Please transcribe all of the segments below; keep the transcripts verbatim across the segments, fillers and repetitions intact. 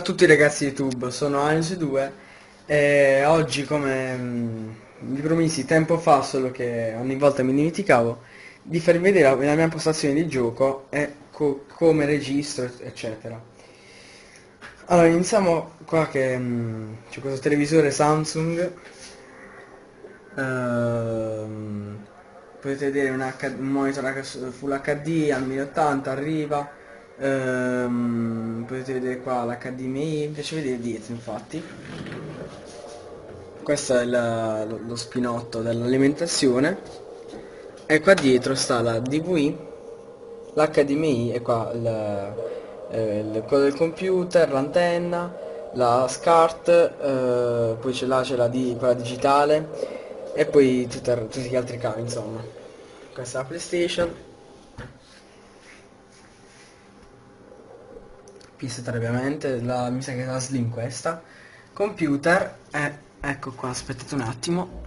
A tutti i ragazzi di YouTube, sono Alice due e oggi, come mm, vi promisi tempo fa, solo che ogni volta mi dimenticavo, di farvi vedere la, la mia impostazione di gioco e co- come registro, eccetera. Allora, iniziamo qua che mm, c'è questo televisore Samsung. Ehm, Potete vedere un, H- un monitor H- Full H D al mille ottanta, arriva. Ehm, potete vedere qua l'H D M I, mi piace vedere dietro infatti. Questo è la- lo, lo spinotto dell'alimentazione e qua dietro sta la D V I, l'H D M I e qua il, eh, il- quello del computer, l'antenna, la SCART, eh, poi c'è là c'è la, di- quella digitale e poi tutta- tutti gli altri cavi, insomma. Questa è la PlayStation, P S tre ovviamente, la, mi sa che è la Slim questa. Computer, e ecco qua, aspettate un attimo.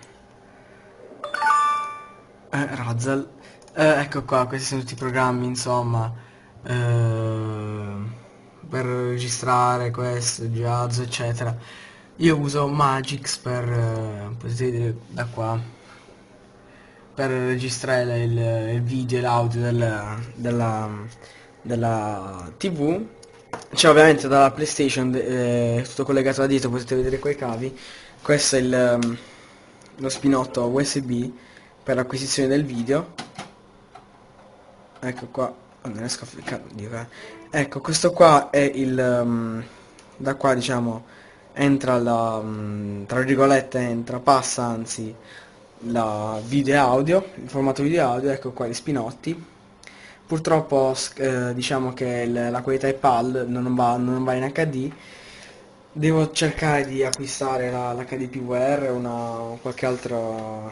Eh, Razzle. Eh, ecco qua, questi sono tutti i programmi, insomma, eh, per registrare questo, jazz, eccetera. Io uso Magix per, eh, potete vedere da qua, per registrare il, il video e l'audio del- della, della T V. C'è ovviamente dalla PlayStation, eh, tutto collegato da dietro, potete vedere quei cavi. Questo è il, ehm, lo spinotto U S B per l'acquisizione del video. Ecco qua, oh, non riesco a fliccare, Dio, eh. Ecco, questo qua è il, ehm, da qua diciamo, entra la, mm, tra virgolette, entra, passa anzi, la video e audio, il formato video e audio, ecco qua gli spinotti. Purtroppo, s- eh, diciamo che il- la qualità è PAL, non va, non va in H D. Devo cercare di acquistare la, l'H D P V R o una, qualche altro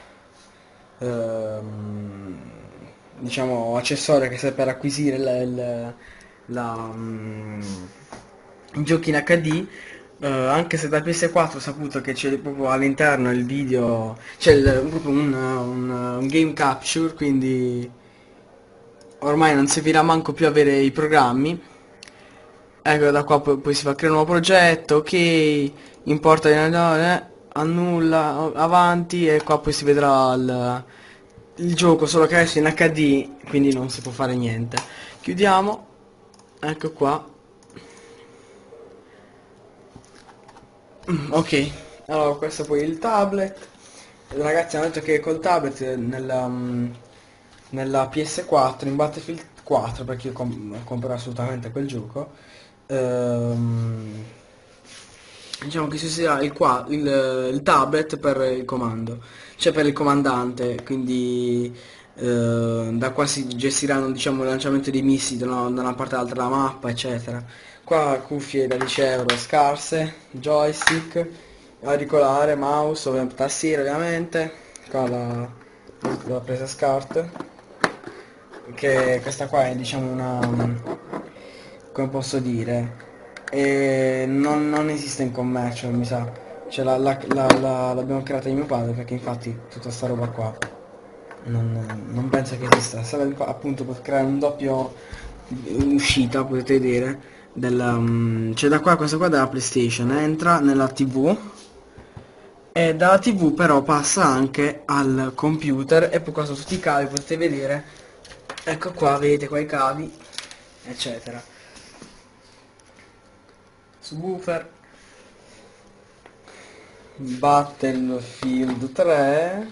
ehm, diciamo accessorio che serve per acquisire la, il- la, mm, i giochi in H D. Eh, anche se da P S quattro ho saputo che c'è proprio all'interno il video, c'è il- proprio un, un, un game capture, quindi ormai non servirà manco più avere i programmi. Ecco, da qua poi, poi si fa creare un nuovo progetto, ok, importa, eh, annulla, avanti e qua poi si vedrà il, il gioco, solo che adesso è in H D, quindi non si può fare niente. Chiudiamo, ecco qua. Mm, ok, allora questo poi è il tablet. Ragazzi hanno detto che col tablet eh, nella, mm, nella P S quattro, in Battlefield quattro, perché io com- comprerò assolutamente quel gioco, ehm, diciamo che si userà il, qua, il, il tablet per il comando, cioè per il comandante, quindi eh, da qua si gestiranno diciamo il lanciamento dei missili da una, da una parte all'altra della mappa, eccetera. Qua cuffie da dieci euro scarse, joystick, auricolare, mouse, ovviamente, tastiera ovviamente, qua la, la presa SCART, che questa qua è diciamo una, come posso dire, e non, non esiste in commercio, mi sa. Cioè la- la- la- la- l'abbiamo creata di mio padre perché infatti tutta sta roba qua non, non penso che esista. Serve infa- appunto per creare un doppio uscita, potete vedere, della, mm, cioè da qua, questa qua della PlayStation, entra nella T V e dalla T V però passa anche al computer e poi qua sono tutti i cavi, potete vedere. Ecco qua, vedete qua i cavi, eccetera. Subwoofer, Battlefield tre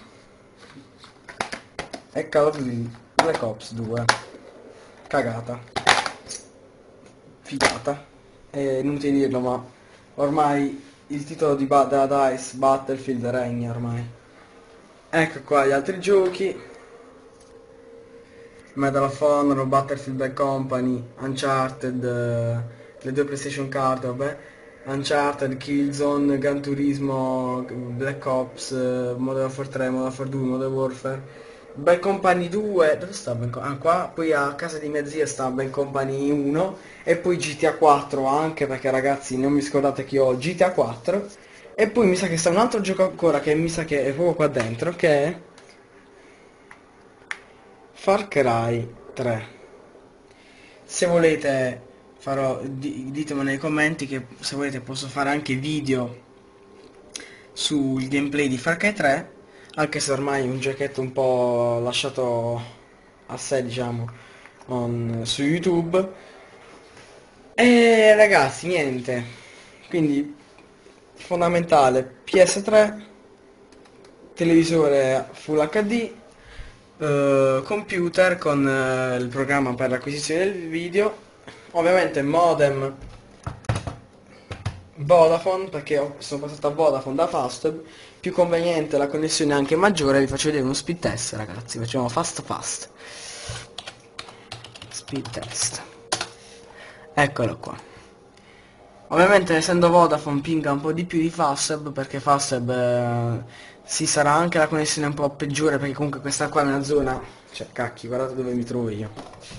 e Call of Duty Black Ops due. Cagata, figata. È inutile dirlo, ma ormai il titolo di ba- della DICE Battlefield regna ormai. Ecco qua gli altri giochi. Medal of Honor, Battlefield Bad Company, Uncharted, eh, le due PlayStation card, vabbè. Uncharted, Killzone, Gran Turismo, Black Ops, eh, Modern Warfare tre, Modern Warfare due, Modern Warfare. Bad Company due, dove sta Bad Company? Ah, qua, poi a casa di mia zia sta Bad Company uno e poi G T A quattro anche perché ragazzi non mi scordate che ho G T A quattro e poi mi sa che sta un altro gioco ancora che mi sa che è proprio qua dentro che è Far Cry tre. Se volete farò, di- ditemelo nei commenti che se volete posso fare anche video sul gameplay di Far Cry tre, anche se ormai è un giochetto un po' lasciato a sé, diciamo, on- su YouTube. E ragazzi, niente. Quindi, fondamentale, P S tre, televisore Full H D, eh, computer con eh, il programma per l'acquisizione del video, ovviamente modem Vodafone, perché ho- sono passato a Vodafone da Fastweb, più conveniente, la connessione è anche maggiore. Vi faccio vedere uno speed test, ragazzi, facciamo fast fast speed test, eccolo qua. Ovviamente essendo Vodafone pinga un po' di più di Fastweb, perché Fastweb eh, sì, sarà anche la connessione un po' peggiore, perché comunque questa qua è una zona, cioè cacchi, guardate dove mi trovo io,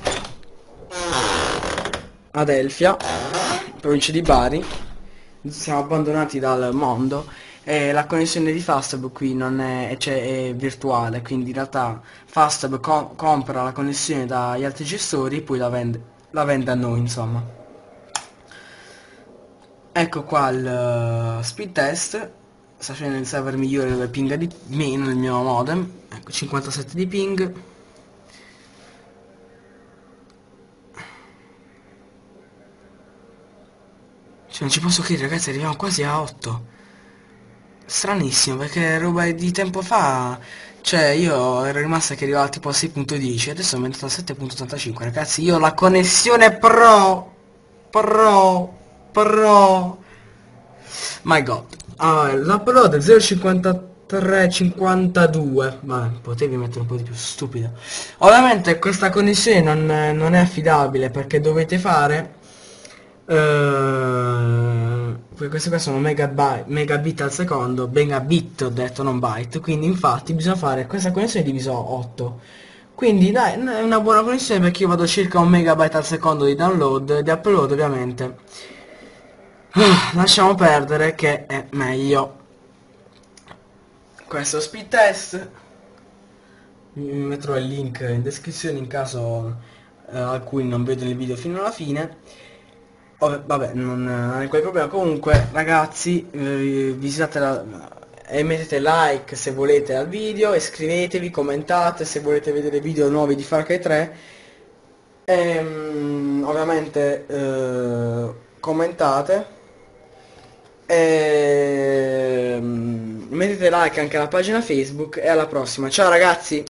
Adelphia, provincia di Bari, siamo abbandonati dal mondo e la connessione di Fastweb qui non è, cioè, è virtuale, quindi in realtà Fastweb co- compra la connessione dagli altri gestori e poi la vende, la vende a noi, insomma. Ecco qua il eh, speed test, sta facendo il server migliore dove pinga di meno il mio modem, ecco cinquantasette di ping. Cioè non ci posso credere ragazzi, arriviamo quasi a otto. Stranissimo perché roba di tempo fa, cioè io ero rimasta che arrivava tipo a sei punto dieci, adesso è aumentato a sette punto ottantacinque ragazzi, io ho la connessione pro, pro, pro. My god. Ah, l'upload è zero virgola cinquantatré cinquantadue. Ma potevi mettere un po' di più stupido. Ovviamente questa connessione non, non è affidabile perché dovete fare. eh, queste qua sono megabyte, megabit al secondo, megabit ho detto, non byte. Quindi infatti bisogna fare questa connessione diviso otto. Quindi dai, è una buona connessione perché io vado circa un megabyte al secondo di download, di upload ovviamente. Ah, lasciamo perdere che è meglio. Questo speed test, mi metterò il link in descrizione in caso eh, alcuni non vedono il video fino alla fine. Ov- vabbè, non, non è quel problema. Comunque, ragazzi, eh, visitate la, e mettete like se volete al video, iscrivetevi, commentate se volete vedere video nuovi di Far Cry tre. Ehm, ovviamente eh, commentate. Ehm, mettete like anche alla pagina Facebook e alla prossima. Ciao ragazzi!